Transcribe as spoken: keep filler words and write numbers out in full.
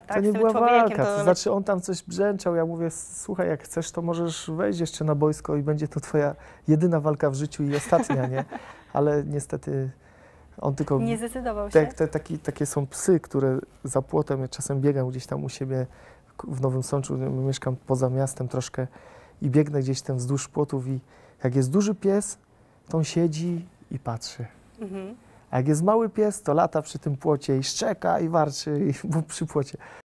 tak? To nie Z tym była człowiekiem, walka, to to znaczy on tam coś brzęczał, ja mówię, słuchaj, jak chcesz, to możesz wejść jeszcze na boisko i będzie to twoja jedyna walka w życiu i ostatnia, nie? Ale niestety on tylko... nie zdecydował się. Te, te, taki, takie są psy, które za płotem, ja czasem biegam gdzieś tam u siebie w Nowym Sączu, mieszkam poza miastem troszkę i biegnę gdzieś tam wzdłuż płotów i jak jest duży pies, to on siedzi i patrzy. Mhm. A jak jest mały pies, to lata przy tym płocie i szczeka i warczy i, przy płocie.